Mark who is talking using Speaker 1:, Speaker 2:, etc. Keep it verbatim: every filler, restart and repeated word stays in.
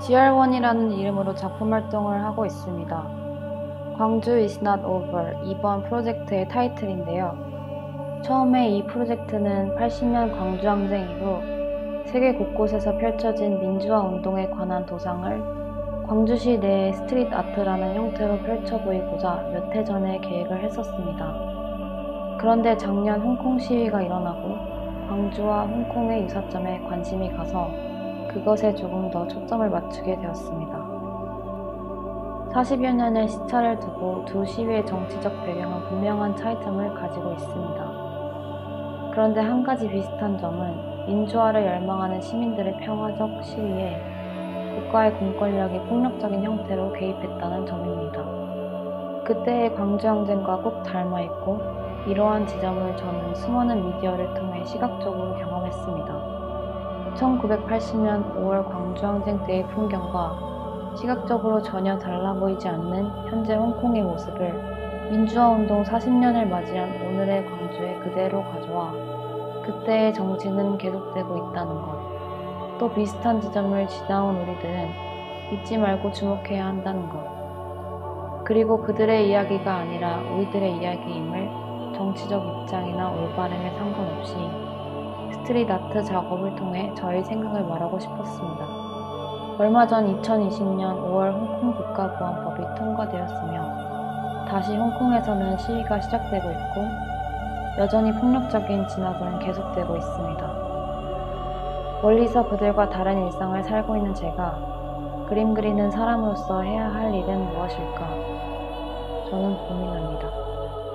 Speaker 1: 지알원이라는 이름으로 작품 활동을 하고 있습니다. 광주 is not over 이번 프로젝트의 타이틀인데요. 처음에 이 프로젝트는 팔십 년 광주항쟁 이후 세계 곳곳에서 펼쳐진 민주화 운동에 관한 도상을 광주시 내의 스트릿 아트라는 형태로 펼쳐 보이고자 몇 해 전에 계획을 했었습니다. 그런데 작년 홍콩 시위가 일어나고 광주와 홍콩의 유사점에 관심이 가서 그것에 조금 더 초점을 맞추게 되었습니다. 사십여 년의 시차를 두고 두 시위의 정치적 배경은 분명한 차이점을 가지고 있습니다. 그런데 한 가지 비슷한 점은 민주화를 열망하는 시민들의 평화적 시위에 국가의 공권력이 폭력적인 형태로 개입했다는 점입니다. 그때의 광주항쟁과 꼭 닮아있고 이러한 지점을 저는 수많은 미디어를 통해 시각적으로 경험했습니다. 천구백팔십 년 오월 광주항쟁 때의 풍경과 시각적으로 전혀 달라 보이지 않는 현재 홍콩의 모습을 민주화운동 사십 년을 맞이한 오늘의 광주에 그대로 가져와 그때의 정치는 계속되고 있다는 것, 또 비슷한 지점을 지나온 우리들은 잊지 말고 주목해야 한다는 것, 그리고 그들의 이야기가 아니라 우리들의 이야기임을 정치적 입장이나 올바름에 상관없이 스트릿 아트 작업을 통해 저의 생각을 말하고 싶었습니다. 얼마 전 이천이십 년 오월 홍콩 국가보안법이 통과되었으며 다시 홍콩에서는 시위가 시작되고 있고 여전히 폭력적인 진압은 계속되고 있습니다. 멀리서 그들과 다른 일상을 살고 있는 제가 그림 그리는 사람으로서 해야 할 일은 무엇일까? 저는 고민합니다.